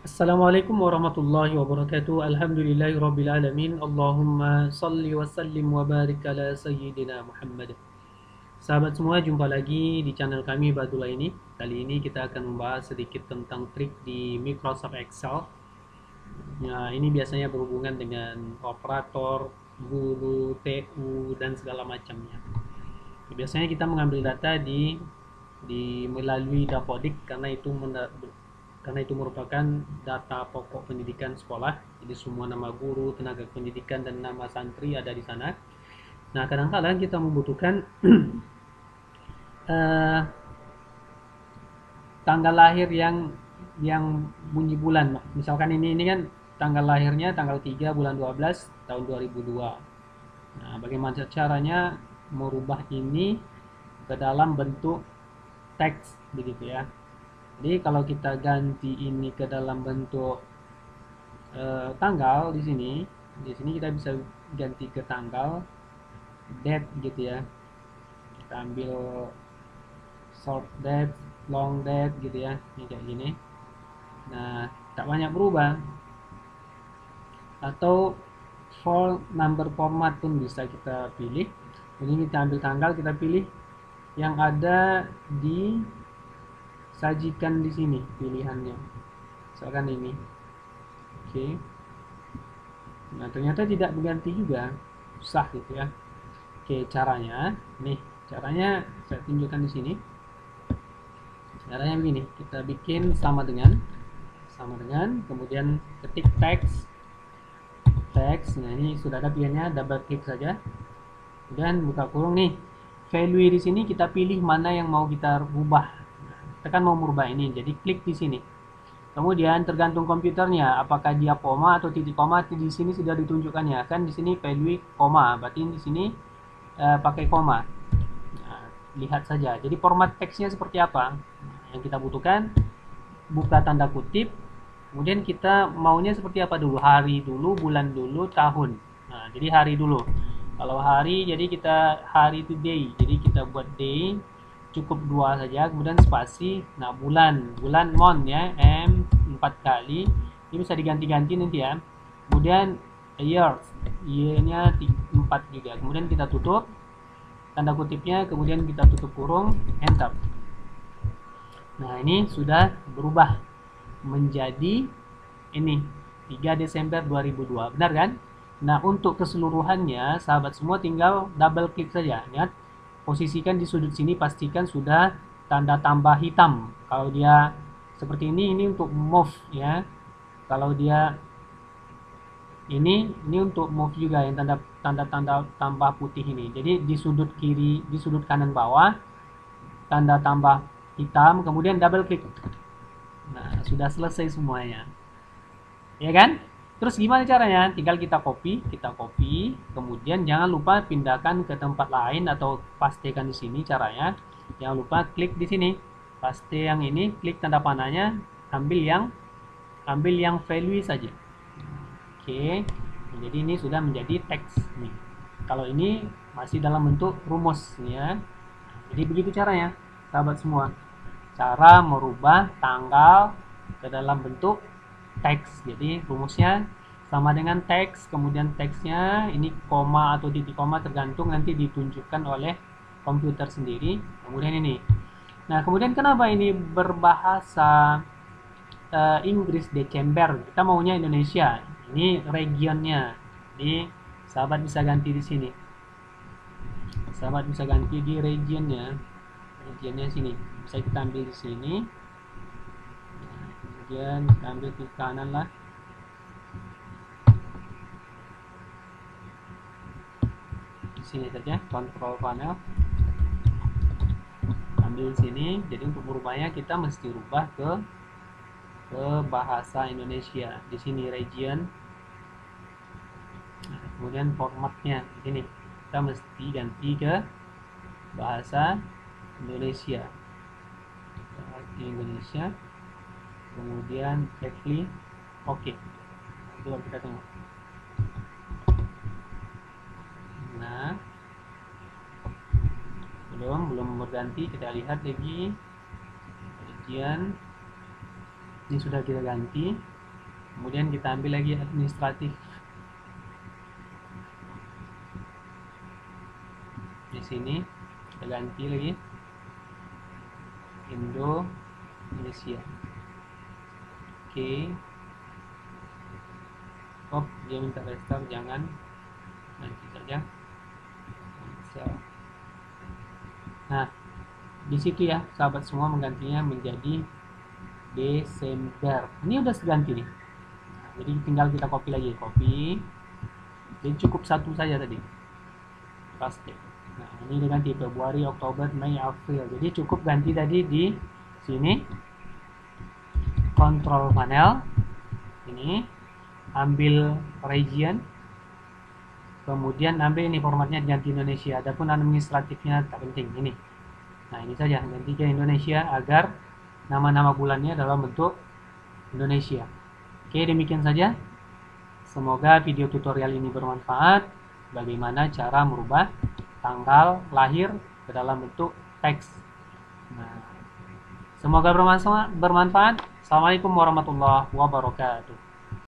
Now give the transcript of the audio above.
Assalamualaikum warahmatullahi wabarakatuh. Alhamdulillahirabbil alamin. Allahumma salli wa sallim wa barik ala sayyidina Muhammad. Sahabat semua, jumpa lagi di channel kami Badula ini. Kali ini kita akan membahas sedikit tentang trik di Microsoft Excel. Nah, ini biasanya berhubungan dengan operator, guru, TU, dan segala macamnya. Biasanya kita mengambil data di melalui Dapodik karena itu merupakan data pokok pendidikan sekolah. Jadi semua nama guru, tenaga pendidikan, dan nama santri ada di sana. Nah, kadang-kadang kita membutuhkan eh, tanggal lahir yang bunyi bulan. Misalkan ini kan tanggal lahirnya tanggal 3 bulan 12 tahun 2002. Nah, bagaimana caranya merubah ini ke dalam bentuk teks begitu ya. Jadi kalau kita ganti ini ke dalam bentuk tanggal di sini kita bisa ganti ke tanggal date gitu ya. Kita ambil short date, long date gitu ya, ini kayak gini. Nah, tak banyak berubah. Atau for number format pun bisa kita pilih. Jadi kita ambil tanggal, kita pilih yang ada di sajikan di sini pilihannya. Misalkan ini. Oke. Nah, ternyata tidak berganti juga. Sah gitu ya. Oke, caranya nih, caranya saya tunjukkan di sini. Caranya begini, kita bikin sama dengan kemudian ketik teks. Nah, ini sudah ada pilihannya, double klik saja. Kemudian buka kurung nih. Value di sini kita pilih mana yang mau kita rubah. Kita kan mau merubah ini, jadi klik di sini. Kemudian tergantung komputernya, apakah dia koma atau titik koma. Di sini sudah ditunjukkannya, kan di sini value koma, berarti di sini pakai koma. Nah, lihat saja. Jadi format teksnya seperti apa? Nah, yang kita butuhkan, buka tanda kutip. Kemudian kita maunya seperti apa dulu? Hari dulu, bulan dulu, tahun. Nah, jadi hari dulu. Kalau hari, jadi kita hari itu day. Jadi kita buat day, cukup 2 saja, kemudian spasi. Nah, bulan month ya, M 4 kali. Ini bisa diganti-ganti nanti ya. Kemudian year, Y-nya 4 juga. Kemudian kita tutup tanda kutipnya, kemudian kita tutup kurung, enter. Nah, ini sudah berubah menjadi ini 3 Desember 2002. Benar kan? Nah, untuk keseluruhannya sahabat semua tinggal double klik saja. Lihat, posisikan di sudut sini, pastikan sudah tanda tambah hitam. Kalau dia seperti ini untuk move ya. Kalau dia ini untuk move juga, yang tanda tambah putih ini. Jadi di sudut kiri, di sudut kanan bawah tanda tambah hitam, kemudian double klik. Nah, sudah selesai semuanya. Ya kan? Terus gimana caranya? Tinggal kita copy, kemudian jangan lupa pindahkan ke tempat lain atau pastekan di sini caranya. Jangan lupa klik di sini. Paste yang ini, klik tanda panahnya, ambil yang value saja. Oke. Jadi ini sudah menjadi teks nih. Kalau ini masih dalam bentuk rumus ya. Jadi begitu caranya, sahabat semua. Cara merubah tanggal ke dalam bentuk teks. Jadi rumusnya sama dengan teks, kemudian teksnya ini koma atau titik koma tergantung nanti ditunjukkan oleh komputer sendiri. Kemudian ini. Nah, kemudian kenapa ini berbahasa Inggris Desember? Kita maunya Indonesia. Ini regionnya. Jadi sahabat bisa ganti di sini. Sahabat bisa ganti di regionnya. Regionnya sini. Bisa kita ambil di sini. Kemudian kita ambil ke kanan lah. Di sini saja, control panel. Ambil di sini. Jadi untuk merubahnya kita mesti rubah ke bahasa Indonesia. Di sini region. Nah, kemudian formatnya di sini. Kita mesti ganti ke bahasa Indonesia. Kemudian klik oke. Coba kita tunggu. Nah, belum berganti, kita lihat lagi region. Ini sudah kita ganti. Kemudian kita ambil lagi administratif. Di sini kita ganti lagi Indonesia. Oke. Oh, dia minta restart, jangan, nanti saja. Nah, di situ ya sahabat semua, menggantinya menjadi Desember. Ini udah ganti nih. Jadi tinggal kita copy lagi, copy. Jadi cukup satu saja tadi, paste. Nah, ini udah ganti Februari, Oktober, Mei, April. Jadi cukup ganti tadi di sini. Control panel ini, ambil region, kemudian ambil ini formatnya ganti Indonesia. Adapun administratifnya tak penting ini. Nah, ini saja, ganti ke Indonesia agar nama-nama bulannya dalam bentuk Indonesia. Oke, demikian saja. Semoga video tutorial ini bermanfaat. Bagaimana cara merubah tanggal lahir ke dalam bentuk teks. Nah, semoga bermanfaat. Assalamualaikum warahmatullahi wabarakatuh.